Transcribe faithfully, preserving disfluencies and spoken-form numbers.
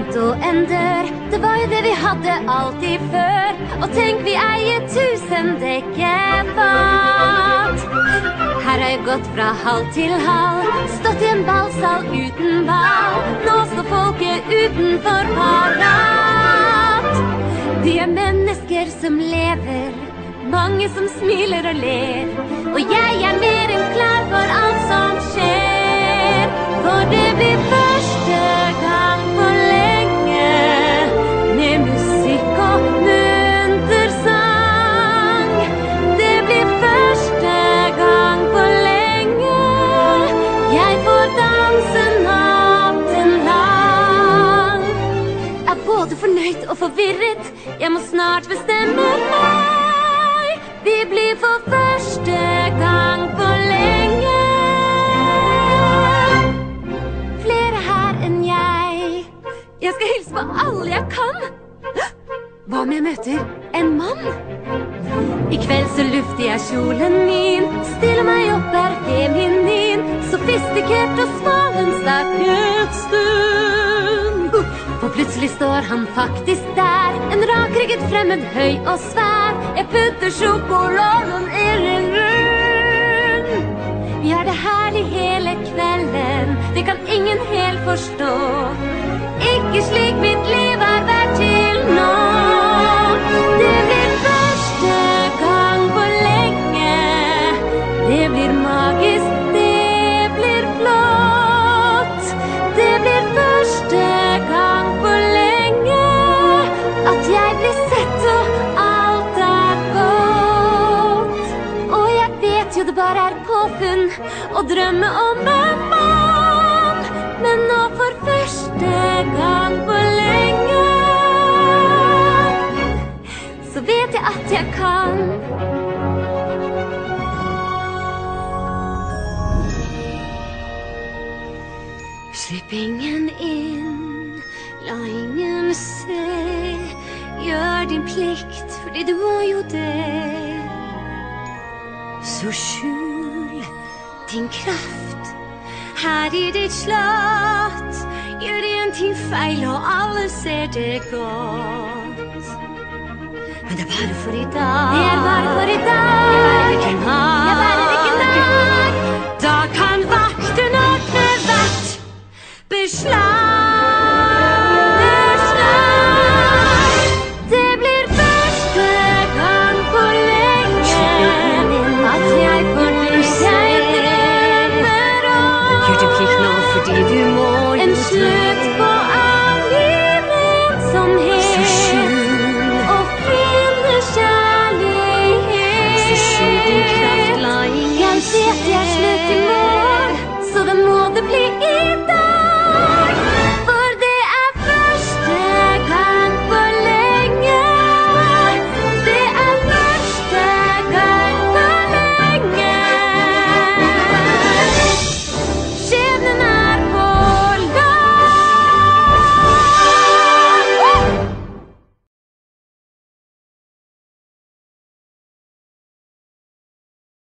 glimt og en dør. Det var jo det vi hadde alltid før. Og tenk, vi eier tusen dekkefat. Her har jeg gått fra halv til halv, stått i en ballsal uten ball. Nå står folket utenfor parat. De er mennesker som lever, mange som smiler og ler. Og jeg er mer enn klar for alt som skjer. For det blir første gang på lenge, med musikk og munter sang. Det blir første gang på lenge, jeg får danse natten lang. Er både fornøyd og forvirret, jeg må snart bestemme meg. Vi blir for første gang på lenge. Flere her enn jeg. Jeg skal hilse på alle jeg kan. Hva om jeg møter en mann? I kveld så lufter jeg kjolen min, stiller meg opp er feminin, sofistikert og smal en stakket stund. For plutselig står han faktisk der, en rakrygget fremmed, høy og svær. Jeg putter sjokoladen i en rund. Vi har det herlig hele kvelden, det kan ingen helt forstå. Ikke slik mitt liv har vært til nå. Det blir første gang på lenge, det blir magisk, det blir flott. Det blir første gang på lenge, at jeg blir sett og alt er godt. Og jeg vet jo det bare er påfunn å drømme om en mann, men nå for første gang på lenge, så vet jeg at jeg kan. Slipp ingen inn, la ingen se. Gjør din plikt, fordi du må jo det. Så skjul din kraft her i ditt slott. Gjør en ting feil, og alle ser det godt. Men det er bare for i dag.